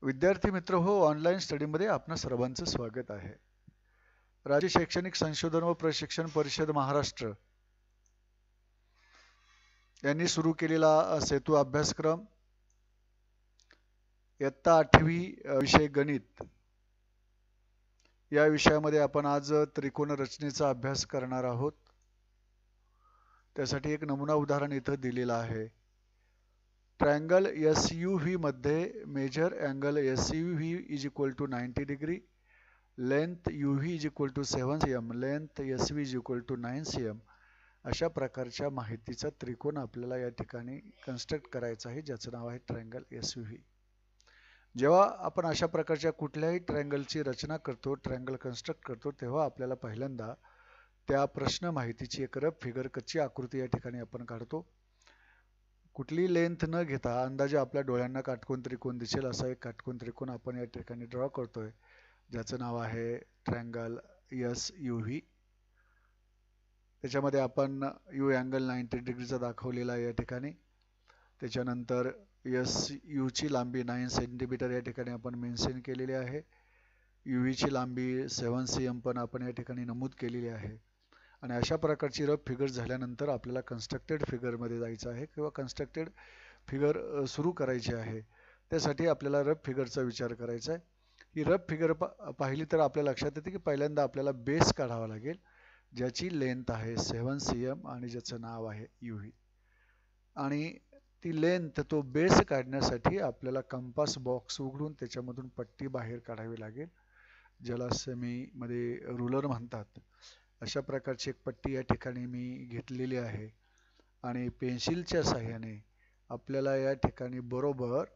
विद्यार्थी मित्र हो, ऑनलाईन स्टडीमध्ये आपणा सर्वांचं स्वागत आहे. राज्य शैक्षणिक संशोधन व प्रशिक्षण परिषद महाराष्ट्र यांनी सुरू केलेला सेतू अभ्यासक्रम इयत्ता 8वी विषय गणित या विषयामध्ये आपण आज त्रिकोण रचनेचा अभ्यास करणार आहोत. त्यासाठी एक नमुना उदाहरण इथं दिलेलं आहे. ट्रायंगल SUV मध्ये major angle SUV is equal to 90 डिग्री, length UV is equal to 7 cm, length SV is equal to 9 cm. अशा प्रकारच्या माहितीचा त्रिकोण आपल्याला या ठिकाणी कन्स्ट्रक्ट करायचा आहे, ज्याचं नाव आहे ट्रायंगल SUV. जेव्हा आपण अशा प्रकारच्या कुठल्याही ट्रायंगलची रचना करतो, ट्रायंगल कन्स्ट्रक्ट करतो, तेव्हा आपल्याला पहिल्यांदा त्या प्रश्न माहितीची एक रफ फिगर कच्ची आकृती या ठिकाणी आपण काढतो. कुठली लेंथ न घेता अंदाजे आपल्या डोळ्यांना काटकोन त्रिकोण दिसेल असा एक काटकोन त्रिकोण आपण या ठिकाणी ड्रॉ करतोय, ज्याचं नाव आहे ट्रायंगल SUV. त्याच्यामध्ये आपण U अँगल 90 डिग्रीचा दाखवलेला आहे या ठिकाणी. त्याच्यानंतर SU ची लांबी 9 सेंटीमीटर या ठिकाणी आपण मेन्शन केलेली आहे. UV ची लांबी 7 cm पण आपण या ठिकाणी नमूद केलेली आहे. आणि अशा प्रकारची रफ फिगर झाल्यानंतर आपल्याला कन्स्ट्रक्टेड फिगरमध्ये जायचं आहे किंवा कन्स्ट्रक्टेड फिगर सुरू करायची आहे. त्यासाठी आपल्याला रफ फिगरचा विचार करायचा आहे. ही रफ फिगर पाहिली तर आपल्या लक्षात येते की पहिल्यांदा आपल्याला बेस काढावा लागेल, ज्याची लेंथ आहे 7 cm आणि ज्याचं नाव आहे UV. आणि ती लेंथ, तो बेस काढण्यासाठी आपल्याला कंपास बॉक्स उघडून त्याच्यामधून पट्टी बाहेर काढावी लागेल, ज्याला सेमीमध्ये रुलर म्हणतात. अशा प्रकारची एक पट्टी या ठिकाणी मी घेतलेली आहे आणि पेन्सिलच्या साहाय्याने आपल्याला या ठिकाणी बरोबर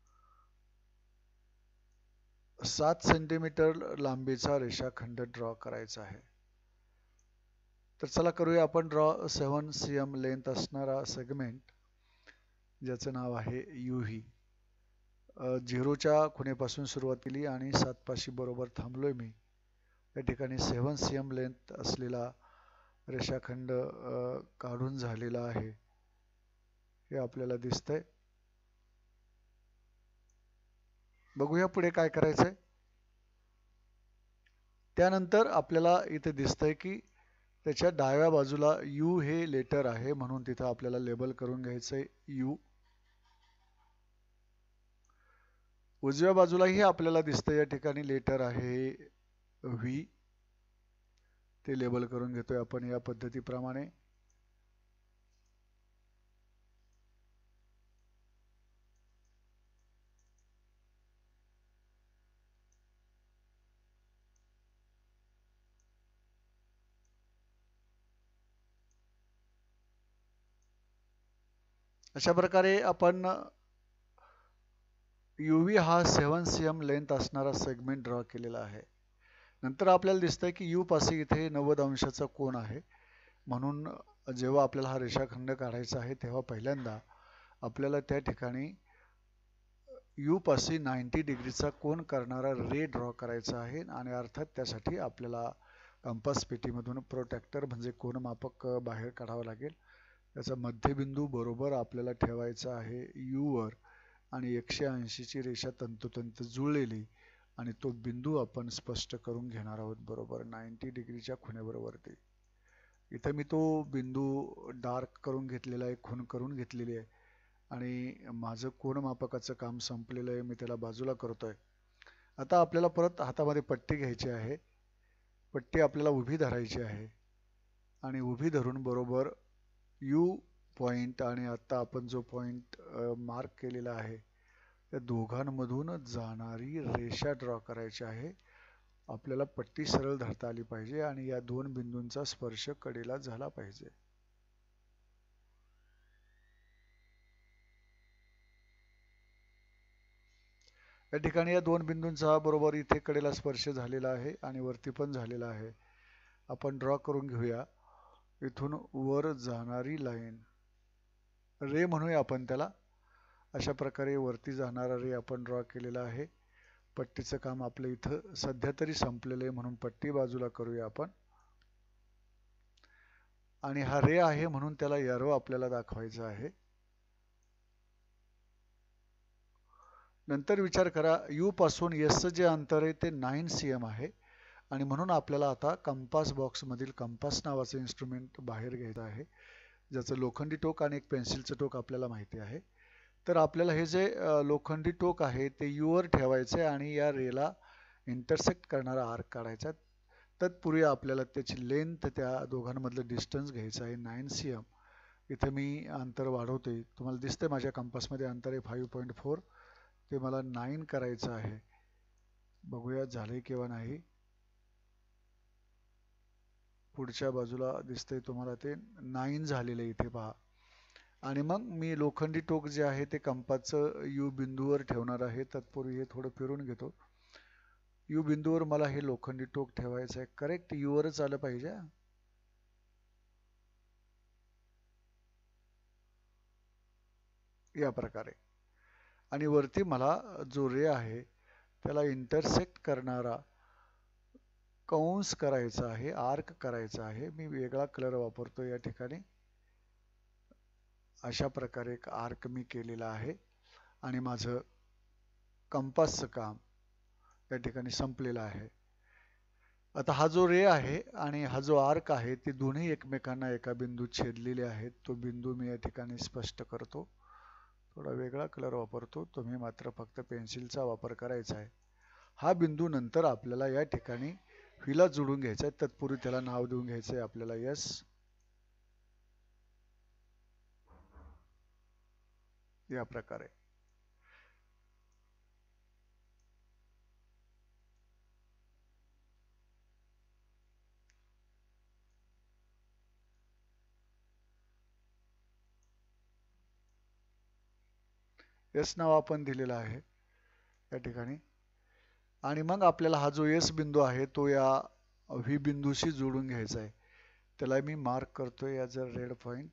7 सेंटीमीटर लांबीचा रेषाखंड ड्रॉ करायचा आहे. तर चला करूया आपण ड्रॉ. 7 cm लेंथ असणारा सेगमेंट, ज्याचं नाव आहे UV. 0च्या खुणेपासून सुरुवात केली आणि 7 पाशी बरोबर थांबलोय मी. या ठिकाणी 7 cm लेंथ असलेला रेषाखंड काढून झालेला आहे, हे आपल्याला दिसतंय. बघूया पुढे काय करायचंय. त्यानंतर आपल्याला इथे दिसतंय की त्याच्या डाव्या बाजूला U हे लेटर आहे, म्हणून तिथं आपल्याला लेबल करून घ्यायचंय U. उजव्या बाजूलाही आपल्याला दिसतंय या ठिकाणी लेटर आहे V. ते लेबल करून घेतोय आपण या पद्धतीप्रमाणे. अशा प्रकारे आपण UV हा 7 cm लेंथ असणारा सेगमेंट ड्रॉ केलेला आहे. नंतर आपल्याला दिसतंय की U पाशी इथे 90 अंशाचा कोन आहे, म्हणून जेव्हा आपल्याला हा रेषाखंड काढायचा आहे तेव्हा पहिल्यांदा आपल्याला त्या ठिकाणी U पाशी 90 डिग्रीचा कोन करणारा रे ड्रॉ करायचा आहे. आणि अर्थात त्यासाठी आपल्याला कंपास पेटीमधून प्रोट्रॅक्टर म्हणजे कोनमापक बाहेर काढावा लागेल. त्याचा मध्यबिंदू बरोबर आपल्याला ठेवायचा आहे U वर आणि 180 ची रेषा तंतोतंत जुळलेली, आणि तो बिंदू आपण स्पष्ट करून घेणार आहोत बरोबर 90 डिग्रीच्या खुणेवरती. इथे मी तो बिंदू डार्क करून घेतलेला आहे, खूण करून घेतलेली आहे आणि माझं कोनमापकाचं काम संपलेलं आहे, मी त्याला बाजूला करतोय. आता आपल्याला परत हातामध्ये पट्टी घ्यायची आहे. पट्टी आपल्याला उभी धरायची आहे आणि उभी धरून बरोबर U पॉइंट आणि आता आपण जो पॉइंट मार्क केलेला आहे त्या दोघांमधून जाणारी रेषा ड्रॉ करायची आहे. आपल्याला पट्टी सरळ धरता आली पाहिजे आणि या दोन बिंदूंचा स्पर्श कडेला झाला पाहिजे. या ठिकाणी या दोन बिंदूंचा बरोबर इथे कडेला स्पर्श झालेला आहे आणि वरती पण झालेला आहे. आपण ड्रॉ करून घेऊया. इथून वर जाणारी लाईन रे म्हणूया आपण त्याला. अशा प्रकारे वरती जाणारा रे आपण ड्रॉ केलेला आहे. पट्टीचं काम आपलं इथं सध्या तरी संपलेलं आहे, म्हणून पट्टी बाजूला करूया आपण. आणि हा रे आहे म्हणून त्याला एरो आपल्याला दाखवायचा आहे. नंतर विचार करा यू पासून एसचं जे अंतर आहे ते 9 cm आहे आणि म्हणून आपल्याला आता कंपास बॉक्समधील कंपास नावाचं इन्स्ट्रुमेंट बाहेर घ्यायचं आहे, ज्याचं लोखंडी टोक आणि एक पेन्सिलचं टोक आपल्याला माहिती आहे. तर आपल्याला हे जे लोखंडी टोक आहे ते यूवर ठेवायचं आहे आणि या रेला इंटरसेक्ट करणारा आर्क काढायचा. तत्पूर्वी आपल्याला त्याची लेंथ, त्या दोघांमधलं डिस्टन्स घ्यायचं आहे 9 cm. इथे मी अंतर वाढवतोय, तुम्हाला दिसतंय माझ्या कंपासमध्ये अंतर आहे 5.4, ते मला 9 करायचं आहे. बघूया झालंय किंवा नाही. पुढच्या बाजूला दिसतंय तुम्हाला ते 9 झालेलं इथे पहा. आणि मग मी लोखंडी टोक जे आहे ते कंपासचं यू बिंदूवर ठेवणार आहे. तत्पूर्वी हे थोडं फिरून घेतो. यू बिंदूवर मला हे लोखंडी टोक ठेवायचं आहे. करेक्ट यूवरच आलं पाहिजे. या प्रकारे. आणि वरती मला जो रे आहे त्याला इंटरसेक्ट करणारा कंस करायचा आहे, आर्क करायचा आहे. मी वेगळा कलर वापरतो या ठिकाणी. अशा प्रकारे एक आर्क मी केलेला आहे आणि माझं कंपासचं काम या ठिकाणी संपलेलं आहे. आता हा जो रे आहे आणि हा जो आर्क आहे ते दोन्ही एकमेकांना एका बिंदूत छेदलेले आहेत. तो बिंदू मी या ठिकाणी स्पष्ट करतो. थोडा वेगळा कलर वापरतो, तुम्ही मात्र फक्त पेन्सिलचा वापर करायचा आहे. हा बिंदू नंतर आपल्याला या ठिकाणी व्हीला जोडून घ्यायचा आहे. तत्पूर्वी त्याला नाव देऊन घ्यायचं आहे आपल्याला एस. या प्रकारे. एस नाव आपण दिलेलं आहे या ठिकाणी. आणि मग आपल्याला हा जो एस बिंदू आहे तो या व्ही बिंदूशी जोडून घ्यायचा आहे. त्याला मी मार्क करतोय या जर रेड पॉइंट.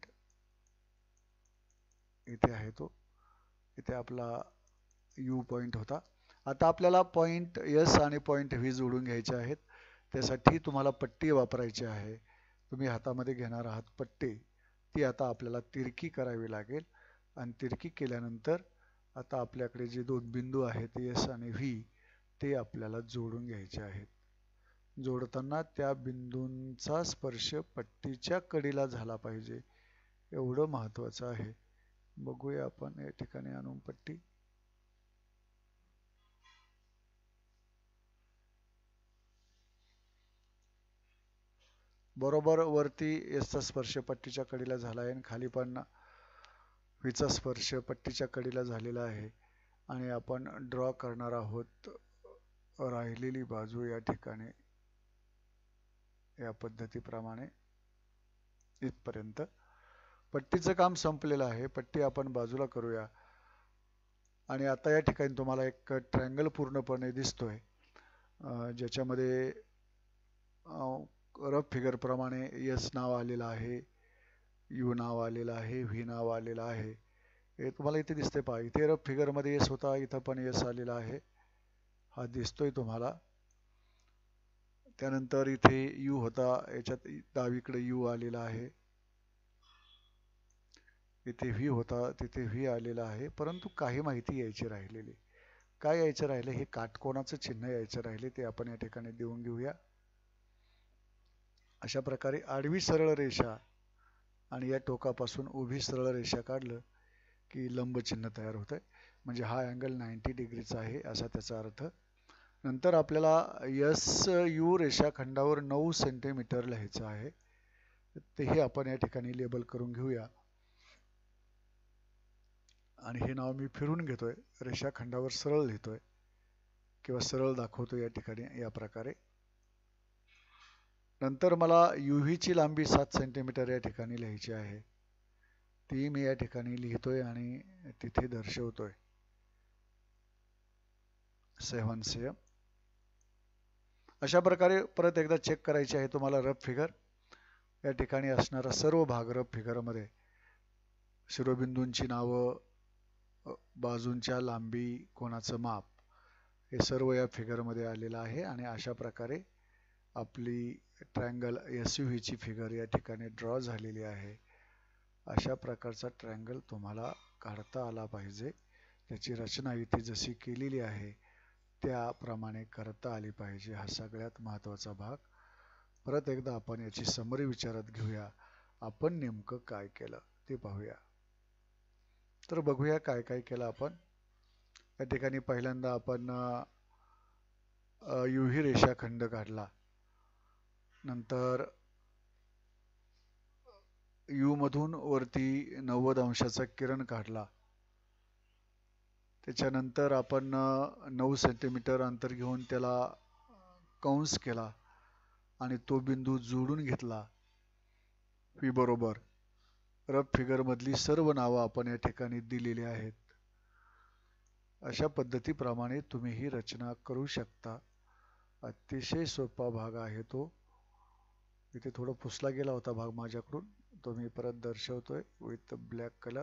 इथे आहे तो. इथे आपला यू पॉइंट होता. आता आपल्याला पॉइंट एस आणि पॉइंट व्ही जोडून घ्यायचे आहेत. त्यासाठी तुम्हाला पट्टी वापरायची आहे. तुम्ही हातामध्ये घेणार आहात पट्टी. ती आता आपल्याला तिरकी करावी लागेल आणि तिरकी केल्यानंतर आता आपल्याकडे जे दोन बिंदू आहेत एस आणि व्ही ते आपल्याला जोडून घ्यायचे आहेत. जोडताना त्या बिंदूंचा स्पर्श पट्टीच्या कडीला झाला पाहिजे, एवढं महत्त्वाचं आहे. बघूया आपण या ठिकाणी आणून पट्टी. बरोबर वरती एसचा स्पर्श पट्टीच्या कडीला झाला आहे आणि खाली पण व्हीचा स्पर्श पट्टीच्या कडीला झालेला आहे. आणि आपण ड्रॉ करणार आहोत राहिलेली बाजू या ठिकाणी या पद्धतीप्रमाणे इथपर्यंत. पट्टीचं काम संपलेलं आहे. पट्टी आपण बाजूला करूया. आणि आता या ठिकाणी तुम्हाला एक ट्रायंगल पूर्णपणे दिसतोय, ज्याच्यामध्ये रफ फिगर प्रमाणे एस नाव आलेलं आहे, यू नाव आलेलं आहे, व्ही नाव आलेलं आहे. हे तुम्हाला इथे दिसते पहा. इथे रफ फिगरमध्ये एस होता, इथं पण एस आलेला आहे, हा दिसतोय तुम्हाला. त्यानंतर इथे यू होता, याच्यात डावीकडे यू आलेला आहे. इथे व्ही होता, तिथे व्ही आलेला आहे. परंतु काही माहिती यायची राहिलेली. काय यायचं राहिले? हे काटकोनाचं चिन्ह यायचं राहिले, ते आपण या ठिकाणी देऊन घेऊया. अशा प्रकारे आडवी सरळ रेषा आणि या टोकापासून उभी सरळ रेषा काढलं की लंब चिन्ह तयार होतंय. म्हणजे हा अँगल 90 डिग्रीचा आहे असा त्याचा अर्थ. नंतर आपल्याला एस यू रेषाखंडावर 9 सेंटीमीटर लिहायचं आहे. तेही आपण या ठिकाणी लेबल करून घेऊया. आणि हे नाव मी फिरून घेतोय, रेषाखंडावर सरळ लिहितोय किंवा सरळ दाखवतो या ठिकाणी या प्रकारे. नंतर मला यूव्हीची लांबी 7 सेंटीमीटर या ठिकाणी लिहायची आहे. ती मी या ठिकाणी लिहितोय आणि तिथे दर्शवतोय 7 cm. अशा प्रकारे परत एकदा चेक करायची आहे तुम्हाला रफ फिगर. या ठिकाणी असणारा सर्व भाग रफ फिगरमध्ये शिरोबिंदूंची नावं, बाजूंच्या लांबी, कोणाचं माप, हे सर्व या फिगरमध्ये आलेलं आहे. आणि अशा प्रकारे आपली ट्रायंगल एसयूव्हीची फिगर या ठिकाणी ड्रॉ झालेली आहे. अशा प्रकारचा ट्रायंगल तुम्हाला काढता आला पाहिजे. त्याची रचना इथे जशी केलेली आहे त्याप्रमाणे करता आली पाहिजे. हा सगळ्यात महत्त्वाचा भाग. परत एकदा आपण याची समरी विचारात घेऊया. आपण नेमकं काय केलं ते पाहूया. तर बघूया काय काय केलं आपण. या ठिकाणी पहिल्यांदा आपण UV रेषाखंड काढला. नंतर U मधून वरती 90 अंशाचा किरण काढला. त्याच्यानंतर आपण 9 सेंटीमीटर अंतर घेऊन त्याला कंस केला आणि तो बिंदू जोडून घेतला P बरोबर. रफ फिगर मधली सर्व नावं आपण या ठिकाणी दिलेली आहेत. अशा पद्धतीप्रमाणे तुम्ही ही रचना करू शकता. अतिशय सोपा भाग आहे तो. इथे थोडं पुसला गेला होता भाग माझ्याकडून, तो मी परत दर्शवतोय विथ ब्लॅक कलर.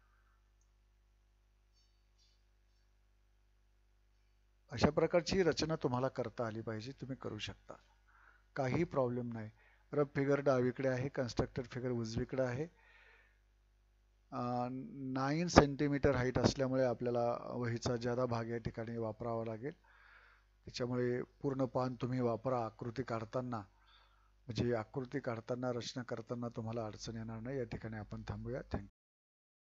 अशा प्रकारची रचना तुम्हाला करता आली पाहिजे. तुम्ही करू शकता, काही प्रॉब्लेम नाही. रफ फिगर डावीकडे आहे, कन्स्ट्रक्टेड फिगर उजवीकडे आहे. 9 सेंटीमीटर हाईट असल्यामुळे आपल्याला वहीचा ज्यादा भाग या ठिकाणी वापरावा लागेल. त्याच्यामुळे पूर्ण पान तुम्ही वापरा आकृती काढताना, म्हणजे आकृती काढताना रचना करताना तुम्हाला अडचण येणार नाही. या ठिकाणी आपण थांबूया. थँक्यू.